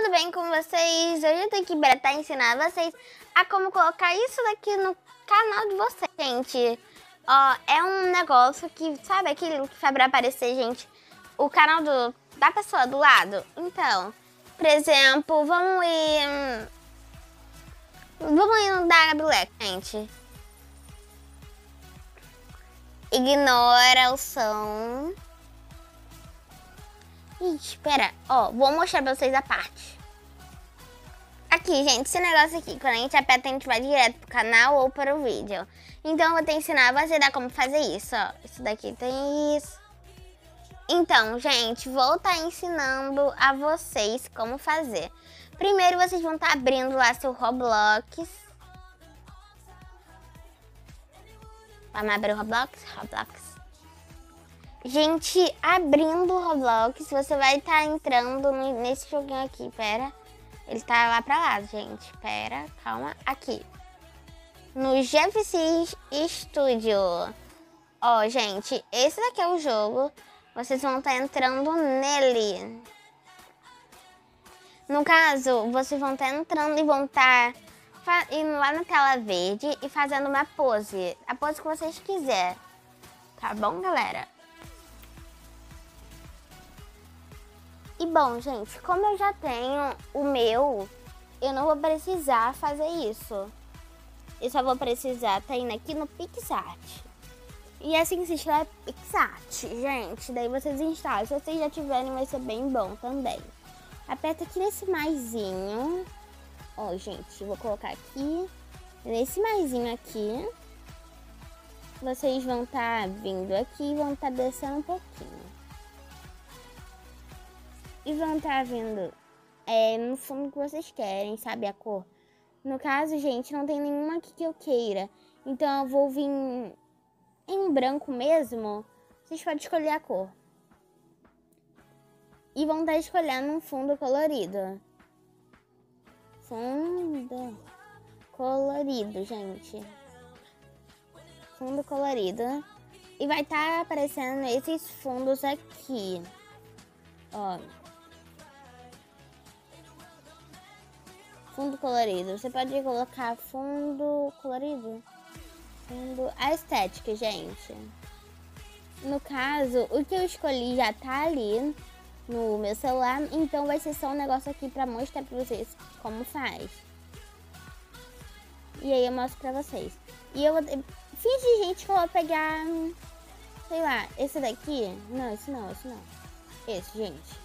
tudo bem com vocês? Hoje eu tô aqui para ensinar vocês a como colocar isso daqui no canal de vocês, gente. Ó, é um negócio que, sabe aquele que faz pra aparecer, gente, o canal da pessoa do lado? Então, por exemplo, vamos ir no da Gabileca, gente. Ignora o som. Ih, espera, ó, vou mostrar pra vocês a parte. Aqui, gente, esse negócio aqui, quando a gente aperta, a gente vai direto pro canal ou para o vídeo. Então, eu vou te ensinar você a como fazer isso, ó. Isso daqui tem isso. Então, gente, vou estar ensinando a vocês como fazer. Primeiro, vocês vão estar abrindo lá seu Roblox. Vamos abrir o Roblox? Gente, abrindo o Roblox, você vai estar entrando nesse joguinho aqui, pera. Ele tá lá pra lá, gente. Pera, calma. Aqui. No GFC Studio. Ó, gente, esse daqui é o jogo. Vocês vão estar entrando nele. No caso, vocês vão estar entrando e vão estar indo lá na tela verde e fazendo uma pose. A pose que vocês quiserem. Tá bom, galera? E bom, gente, como eu já tenho o meu, eu não vou precisar fazer isso. Eu só vou precisar estar indo aqui no PixArt. E assim que se chama PixArt, gente. Daí vocês instalam. Se vocês já tiverem, vai ser bem bom também. Aperta aqui nesse maisinho. Ó, gente, vou colocar aqui. Nesse maisinho aqui. Vocês vão estar vindo aqui e vão estar descendo um pouquinho. E vão estar vindo no fundo que vocês querem, sabe, a cor. No caso, gente, não tem nenhuma aqui que eu queira. Então eu vou vir em um branco mesmo. Vocês podem escolher a cor. E vão estar escolhendo um fundo colorido. Fundo colorido, gente. Fundo colorido. E vai estar aparecendo esses fundos aqui. Ó. Fundo colorido. Você pode colocar fundo colorido. Fundo... A estética, gente. No caso, o que eu escolhi já tá ali no meu celular. Então vai ser só um negócio aqui pra mostrar pra vocês como faz. E aí eu mostro pra vocês. E eu vou... Finge, gente, que eu vou pegar... Sei lá, esse daqui. Não, esse não, esse não. Esse, gente.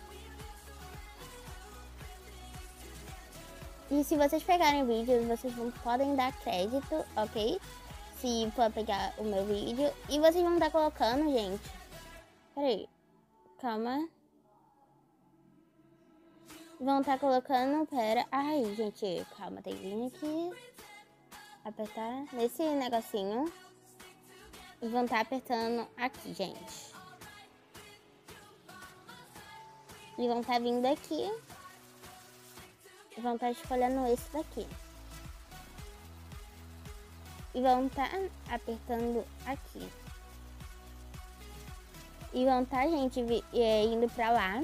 E se vocês pegarem o vídeo, vocês podem dar crédito, ok? Se for pegar o meu vídeo. E vocês vão estar colocando, gente. Peraí. Calma. Vão estar colocando, pera. Ai, gente, calma. Tem que vir aqui. Apertar nesse negocinho. E vão estar apertando aqui, gente. E vão estar vindo aqui. Vão estar escolhendo esse daqui. E vão estar apertando aqui. E vão estar, gente, indo pra lá.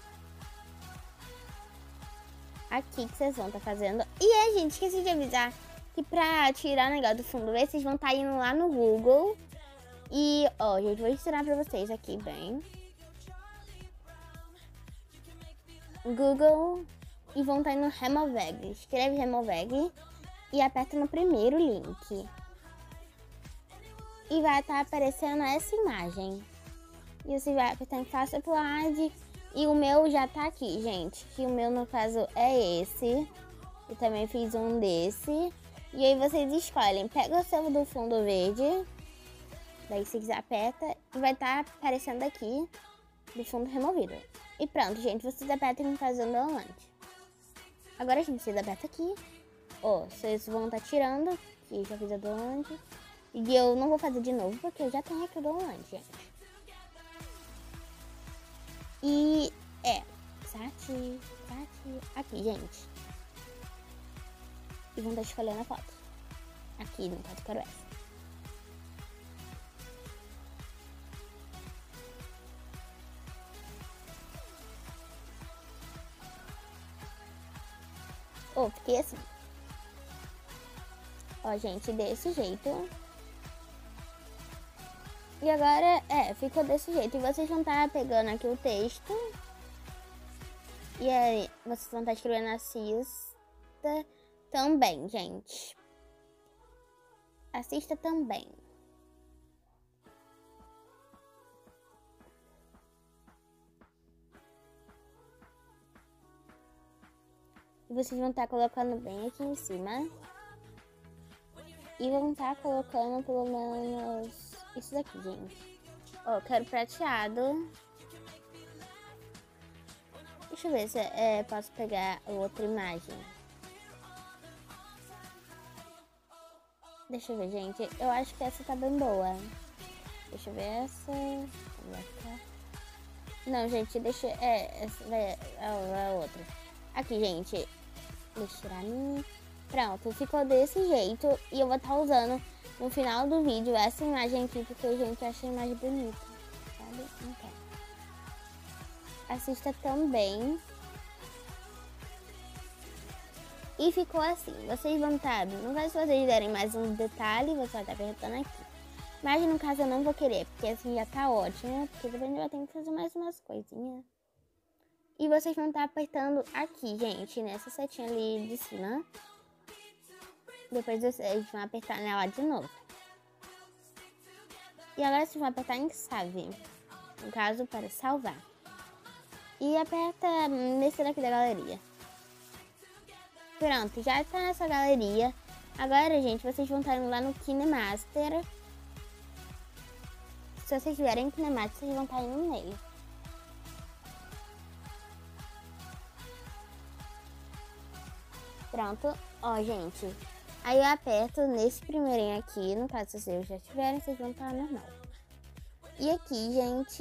Aqui que vocês vão estar fazendo. E aí, gente, esqueci de avisar que pra tirar o negócio do fundo, vocês vão estar indo lá no Google. E, ó, gente, vou ensinar pra vocês aqui bem. Google... E vão estar no Removeg. Escreve Removeg e aperta no primeiro link. E vai estar aparecendo essa imagem. E você vai apertar em Faça Upload. E o meu já tá aqui, gente. Que o meu, no caso, é esse. Eu também fiz um desse. E aí vocês escolhem. Pega o seu do fundo verde. Daí se quiser aperta. E vai estar aparecendo aqui do fundo removido. E pronto, gente. Vocês apertam em fazer o download. Agora, gente, vocês apertam aqui. Ó, vocês vão estar tirando. Que já fiz a download. E eu não vou fazer de novo, porque eu já tenho aqui o download, gente. E aqui, gente. E vão estar escolhendo a foto. Aqui, no caso, quero essa. Ó, fiquei assim. Ó, gente, desse jeito. E agora, ficou desse jeito. E vocês vão estar pegando aqui o texto. E aí, vocês vão estar escrevendo assista também, gente. Assista também. E vocês vão estar colocando bem aqui em cima. E vão estar colocando pelo menos isso daqui, gente. Ó, quero prateado. Deixa eu ver se posso pegar outra imagem. Deixa eu ver, gente. Eu acho que essa tá bem boa. Deixa eu ver essa. Não, gente, deixa... essa vai a outra. Aqui, gente. Deixa eu tirar a minha. Pronto, ficou desse jeito. E eu vou estar usando no final do vídeo essa imagem aqui, porque, gente, eu achei a imagem bonita. Sabe? Então. Assista também. E ficou assim. Vocês vão estar... Não vai se vocês derem mais um detalhe, você vai estar apertando aqui. Mas no caso eu não vou querer, porque assim já tá ótimo. Porque depois a gente vai ter que fazer mais umas coisinhas. E vocês vão estar apertando aqui, gente, nessa setinha ali de cima. Depois vocês vão apertar nela de novo. E agora vocês vão apertar em Save. No caso, para salvar. E aperta nesse daqui da galeria. Pronto, já tá nessa galeria. Agora, gente, vocês vão estar indo lá no KineMaster. Se vocês tiverem KineMaster, vocês vão estar indo nele. Pronto, ó, gente. Aí eu aperto nesse primeirinho aqui. No caso, se vocês já tiverem, vocês vão estar normal. E aqui, gente,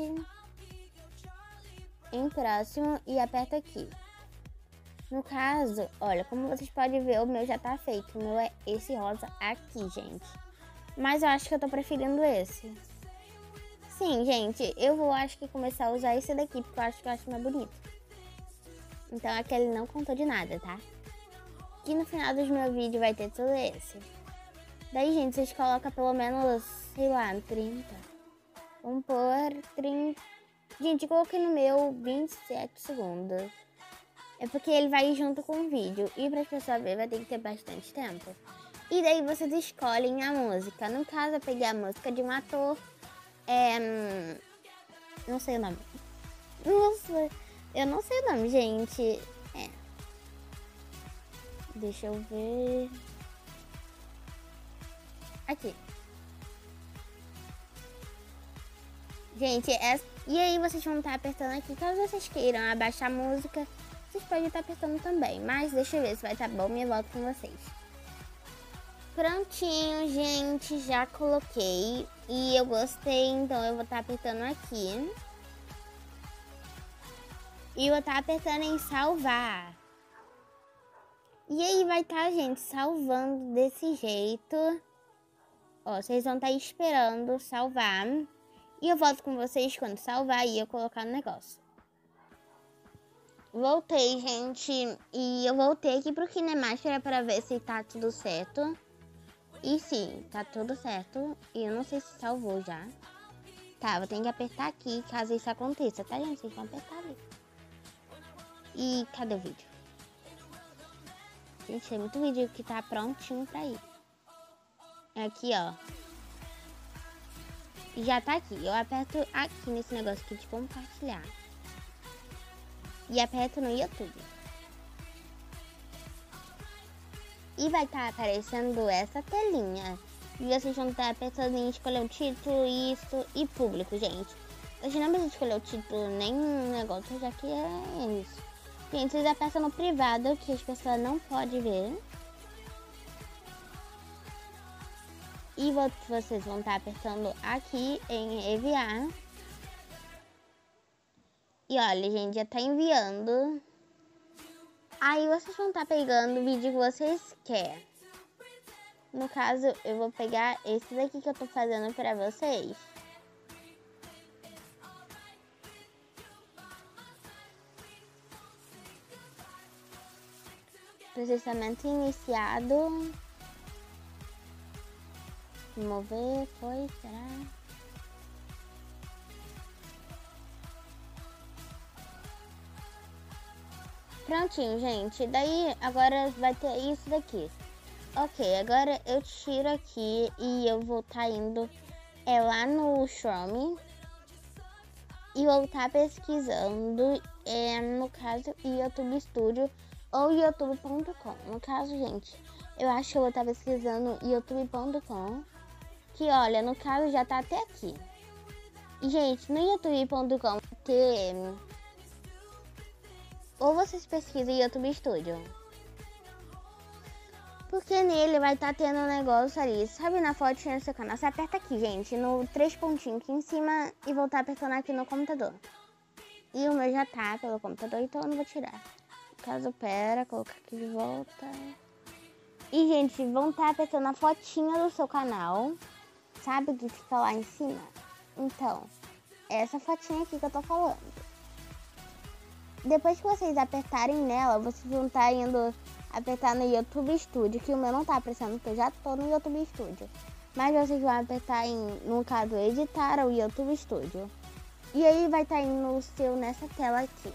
em próximo, e aperto aqui. No caso, olha, como vocês podem ver, o meu já tá feito. O meu é esse rosa aqui, gente. Mas eu acho que eu tô preferindo esse. Sim, gente, eu vou, acho que começar a usar esse daqui, porque eu acho mais bonito. Então aquele não contou de nada, tá? Aqui no final dos meus vídeos vai ter tudo esse. Daí, gente, vocês colocam pelo menos, sei lá, 30. Vamos pôr 30. Gente, eu coloquei no meu 27 segundos. É porque ele vai junto com o vídeo. E para as pessoas verem, vai ter que ter bastante tempo. E daí vocês escolhem a música. No caso, eu peguei a música de um ator. Não sei o nome. Nossa, eu não sei o nome, gente. Deixa eu ver. Aqui. Gente, e aí vocês vão estar apertando aqui. Caso vocês queiram abaixar a música, vocês podem estar apertando também. Mas deixa eu ver se vai estar bom e eu volto com vocês. Prontinho, gente. Já coloquei. E eu gostei, então eu vou estar apertando aqui. E eu vou estar apertando em salvar. E aí vai estar, gente, salvando desse jeito. Ó, vocês vão estar esperando salvar. E eu volto com vocês quando salvar e eu colocar no negócio. Voltei, gente. E eu voltei aqui pro KineMaster para ver se tá tudo certo. E sim, tá tudo certo. E eu não sei se salvou já. Tá, vou ter que apertar aqui caso isso aconteça, tá, gente? Vocês vão apertar ali. E cadê o vídeo? Gente, tem muito vídeo que tá prontinho pra ir. Aqui, ó. Já tá aqui. Eu aperto aqui nesse negócio aqui de compartilhar. E aperto no YouTube. E vai estar aparecendo essa telinha. E vocês vão estar apertando em escolher o título, isso e público, gente. Vocês não precisam escolher o título nem negócio, já que é isso. Gente, vocês apertam no privado, que as pessoas não podem ver. E vocês vão estar apertando aqui em enviar. E olha, gente, já tá enviando. Aí vocês vão estar pegando o vídeo que vocês querem. No caso, eu vou pegar esse daqui que eu tô fazendo pra vocês. Processamento iniciado. Mover, foi, será? Prontinho, gente. Daí, agora vai ter isso daqui. Ok, agora eu tiro aqui e eu vou estar indo lá no Chrome. E vou estar pesquisando, no caso, YouTube Studio ou youtube.com. No caso, gente, eu acho que eu vou estar pesquisando youtube.com. Que, olha, no caso já tá até aqui. E, gente, no youtube.com tem... Ou vocês pesquisam YouTube Studio. Porque nele vai estar tendo um negócio ali. Sabe na fotinha do seu canal? Você aperta aqui, gente, no 3 pontinhos aqui em cima e vou estar apertando aqui no computador. E o meu já tá pelo computador, então eu não vou tirar. Caso pera, colocar aqui de volta. E, gente, vão estar apertando a fotinha do seu canal. Sabe o que fica lá em cima? Então, é essa fotinha aqui que eu tô falando. Depois que vocês apertarem nela, vocês vão estar indo apertar no YouTube Studio, que o meu não tá aparecendo, porque eu já tô no YouTube Studio. Mas vocês vão apertar no caso, editar o YouTube Studio. E aí vai estar indo o seu nessa tela aqui.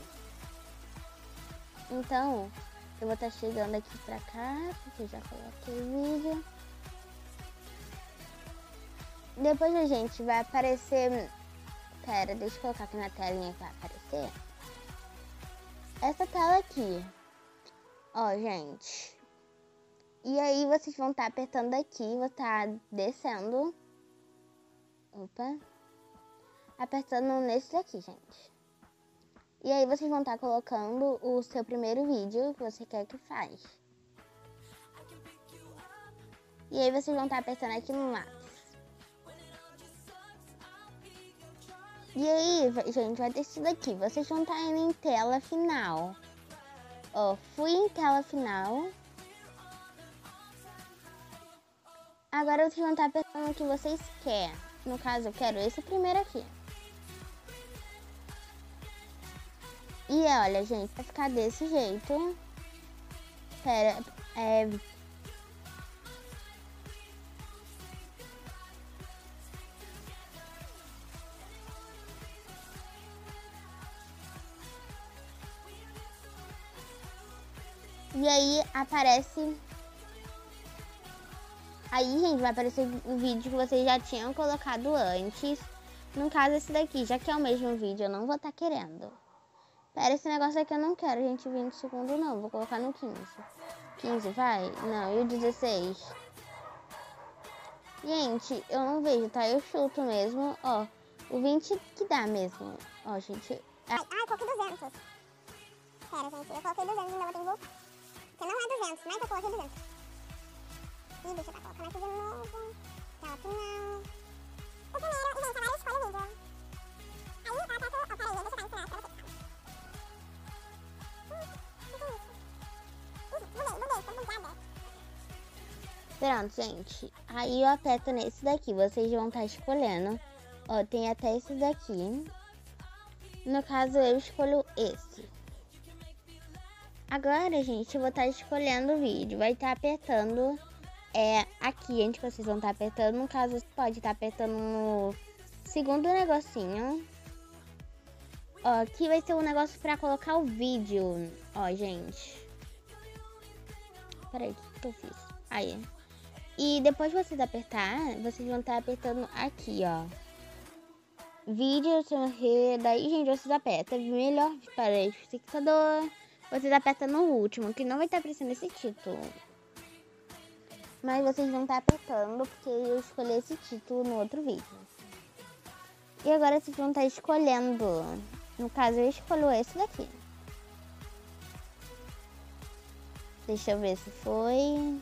Então, eu vou estar chegando aqui pra cá, porque eu já coloquei o vídeo. Depois a gente vai aparecer... Pera, deixa eu colocar aqui na telinha que vai aparecer. Essa tela aqui. Ó, gente. E aí vocês vão estar apertando aqui, vou estar descendo. Opa. Apertando nesse daqui, gente. E aí vocês vão estar colocando o seu primeiro vídeo que você quer que faz. E aí vocês vão estar apertando aqui no lápis. E aí, gente, vai ter isso daqui. Vocês vão estar indo em tela final. Ó, fui em tela final. Agora vocês vão estar apertando o que vocês querem. No caso, eu quero esse primeiro aqui. E olha, gente, vai ficar desse jeito. Pera, E aí aparece... Aí, gente, vai aparecer o vídeo que vocês já tinham colocado antes. No caso, esse daqui, já que é o mesmo vídeo, eu não vou estar querendo. Pera, esse negócio aqui eu não quero, gente, 20 segundos não. Vou colocar no 15. 15, vai? Não, e o 16? Gente, eu não vejo, tá? Eu chuto mesmo, ó. O 20 que dá mesmo. Ó, gente... Eu coloquei 200. Pera, gente, eu coloquei 200, ainda vou ter que voltar. Porque não é 200, mas eu coloquei 200. Ih, deixa eu estar colocando aqui de novo. Tela final. O primeiro, gente, agora eu escolho o vídeo. Aí eu aperto, ó, peraí, deixa eu estar ensinando pra vocês. O que é isso? Buguei, tô bugada. Pronto, gente. Aí eu aperto nesse daqui. Vocês vão estar escolhendo. Ó, tem até esse daqui. No caso, eu escolho esse. Agora, gente, eu vou estar escolhendo o vídeo. Vai estar apertando aqui, gente, que vocês vão estar apertando. No caso, você pode estar apertando no segundo negocinho. Ó, aqui vai ser um negócio pra colocar o vídeo. Ó, gente. Peraí, o que eu fiz? Aí. E depois de vocês apertar, vocês vão estar apertando aqui, ó. Vídeo, daí, gente, vocês apertam. Melhor para o fixador. Vocês apertam no último, que não vai estar aparecendo esse título. Mas vocês vão estar apertando, porque eu escolhi esse título no outro vídeo. E agora vocês vão estar escolhendo. No caso, eu escolho esse daqui. Deixa eu ver se foi.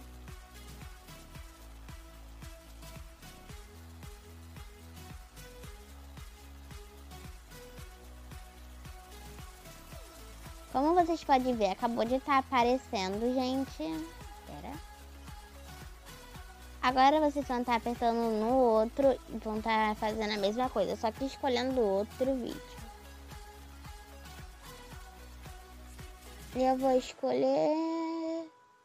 Como vocês podem ver, acabou de estar aparecendo, gente. Espera. Agora vocês vão estar apertando no outro e vão estar fazendo a mesma coisa, só que escolhendo outro vídeo. E eu vou escolher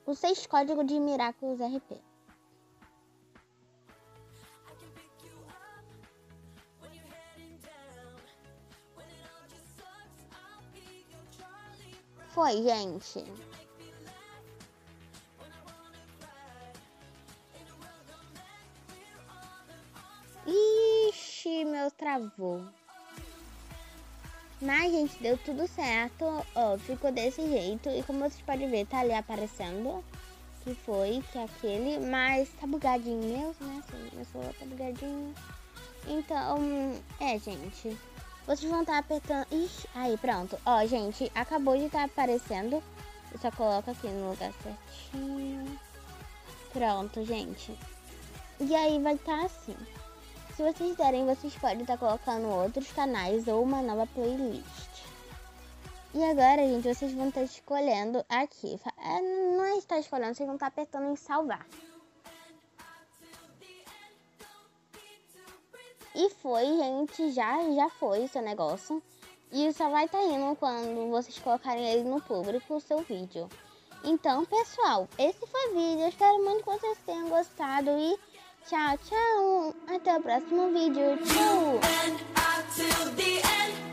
os 6 códigos de Miraculous RP. Foi, gente. Ixi, meu travou. Mas, gente, deu tudo certo. Ó, ficou desse jeito. E como vocês podem ver, tá ali aparecendo que foi, que é aquele. Mas tá bugadinho mesmo, né? Meu celular tá bugadinho. Então, gente. Vocês vão estar apertando... Ixi, aí, pronto. Ó, gente, acabou de estar aparecendo. Eu só coloco aqui no lugar certinho. Pronto, gente. E aí vai estar assim. Se vocês quiserem, vocês podem estar colocando outros canais ou uma nova playlist. E agora, gente, vocês vão estar escolhendo aqui. Não é estar escolhendo, vocês vão estar apertando em salvar. E foi, gente, já foi o seu negócio. E só vai estar indo quando vocês colocarem ele no público, o seu vídeo. Então, pessoal, esse foi o vídeo. Eu espero muito que vocês tenham gostado. E tchau, tchau. Até o próximo vídeo. Tchau.